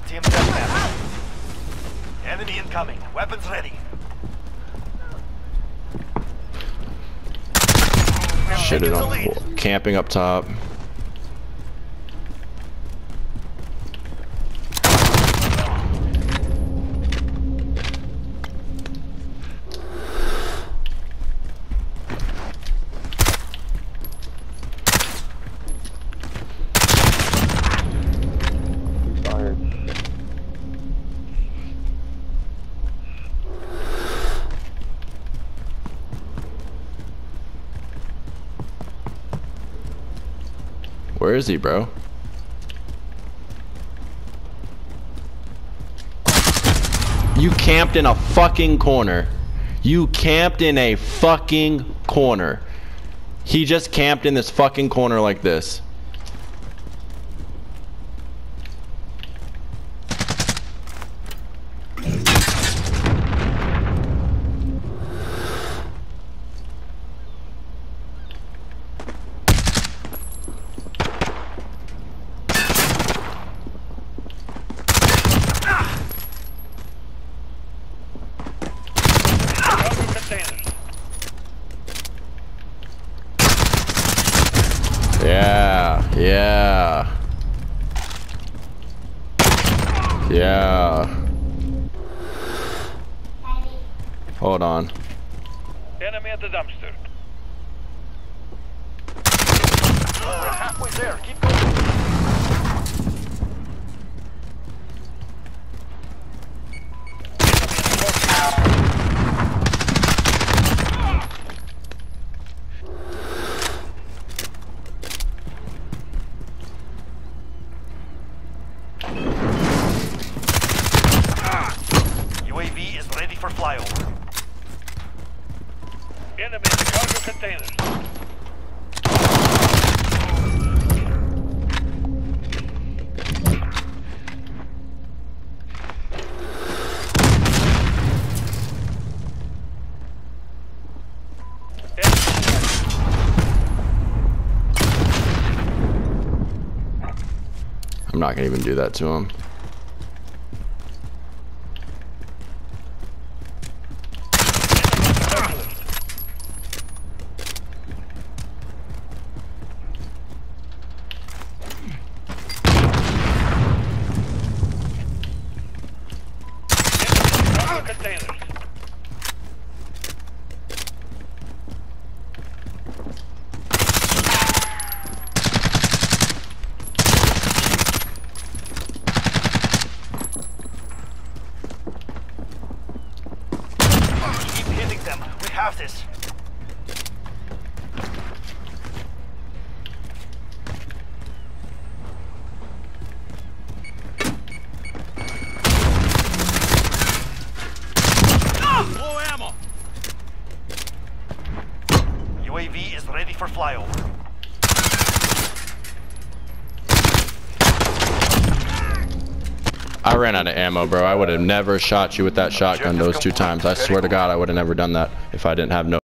Team deathmatch. Enemy incoming. Weapons ready. Shit it on. Camping up top. Where is he, bro? You camped in a fucking corner. You camped in a fucking corner. He just camped in this fucking corner like this. Yeah, yeah. Yeah. Hold on. Enemy at the dumpster. We're halfway there. Keep going. UAV is ready for flyover. Enemy in the cargo containers. I'm not gonna even do that to him. Keep hitting them. We have this. Low ammo. UAV is ready for flyover. I ran out of ammo, bro. I would have never shot you with that shotgun those 2 times. I swear to God, I would have never done that if I didn't have no